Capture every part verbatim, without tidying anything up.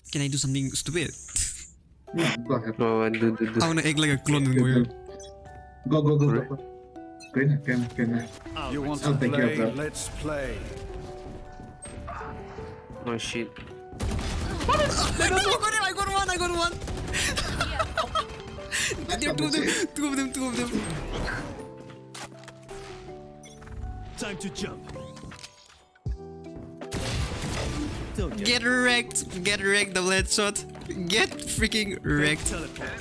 Can I do something stupid? Yeah, go ahead. Oh, do, do, do. I wanna act like a clone and go. Go, go, go, go, go. Can, can, can. You want I'll to take care of play? that. Let's play. Oh shit. I got one, I got one, I got one. There are two of them, two of them, two of them. Time to jump. Get wrecked, get wrecked, double headshot. Get freaking wrecked. Teleport.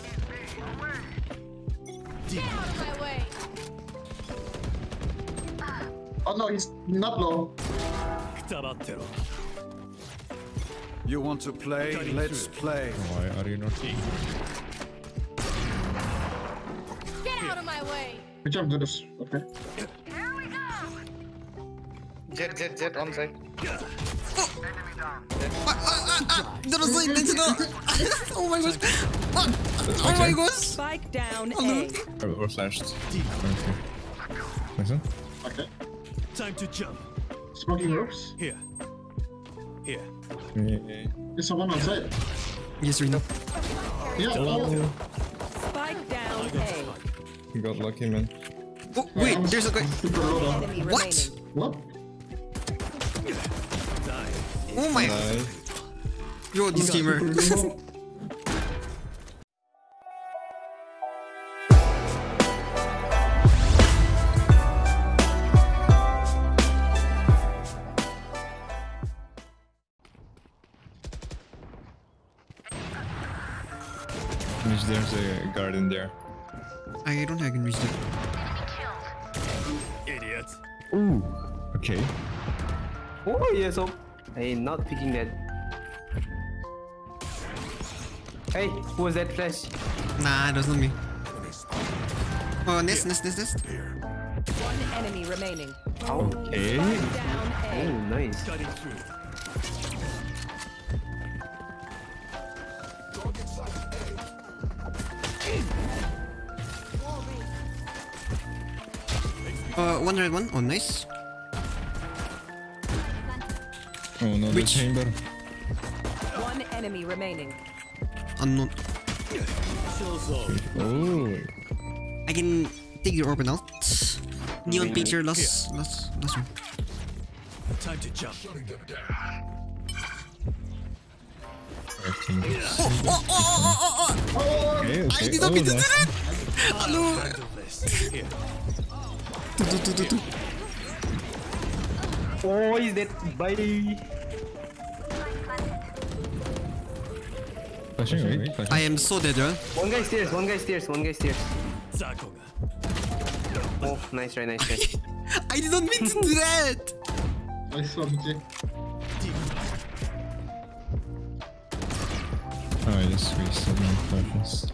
Get out of my way. Oh no, he's not low. You want to play? Let's play. Why are you not here? Get out of my way. Which I'm good as. Okay. Here we go. Jet, jet, jet on side. That was like, that's not. Oh my gosh. Oh my gosh. Spike down Hello. A. Or, or flashed. Okay. Listen. Okay. Time to jump. Smoking ropes. Here. Here. Yeah. There's someone on side. Yes, Reno. Yeah, oh. Spike down A. You got lucky, man. Oh, wait, there's a guy. Super low though. Enemy What? remaining. What? Oh my. Nice. Yo, this gamer. Finish, there's a garden there. I don't think I can reach that. Idiot. Ooh. Okay. Oh yes, oh. Hey, not picking that. Hey, who was that flash? Nah, that's not me. Oh, nest, nest, nest, nest. One enemy remaining. Okay. Spike down Oh, A. nice. Cutting through. Uh, one red one. Oh, nice. Oh no, the Which- chamber. One enemy remaining. Unknown. Oh. I can take your orb out. Neon picture last, last, last one. Time to jump. Okay, okay. I did not oh, mean to do nice. that! Hello! Here. Tu, tu, tu, tu, tu. Oh, is that bye? Flashing, right? Flashing. I am so dead, right? One guy stairs, one guy stairs, one guy stairs. Zakoga. Oh, nice try, nice try. I did not mean to do that! I saw M J. Oh, I just wasted my flashes.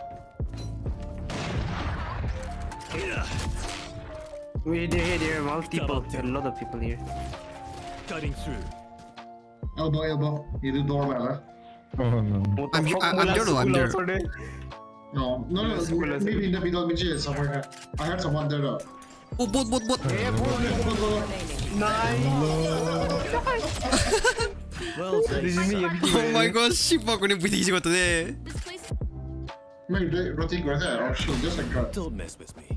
Wait, there, here, there are multiple. There are a lot of people here. Cutting through. Elbow, elbow. You do doorbell, huh? Oh no. What the I'm here- fuck, I- I'm Mula there though, I'm Sukula there. also there? No, no, no. Yes, well, let's Maybe go. in the middle of M J somewhere. here. I heard someone there though. Oh, bot, bot, bot. Yeah, bro. Nice. Well, This is me. Oh my gosh, shippa ko ne buti ko to de. This place. Maybe they rotate right there or shoot just like that. don't mess with me.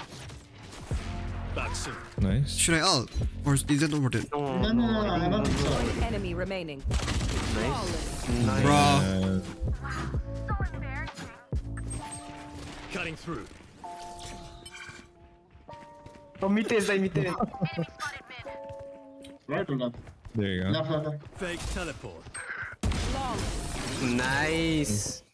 Back soon. Nice. Should I ult? Or is that not worth it? Oh, No, no, no, no, I don't think so. One enemy remaining. nice. Nice. Bro. Uh, Cutting through. Oh, mid is, I mid is. Right or left? there you go. Left, left, left. Fake teleport. Nice.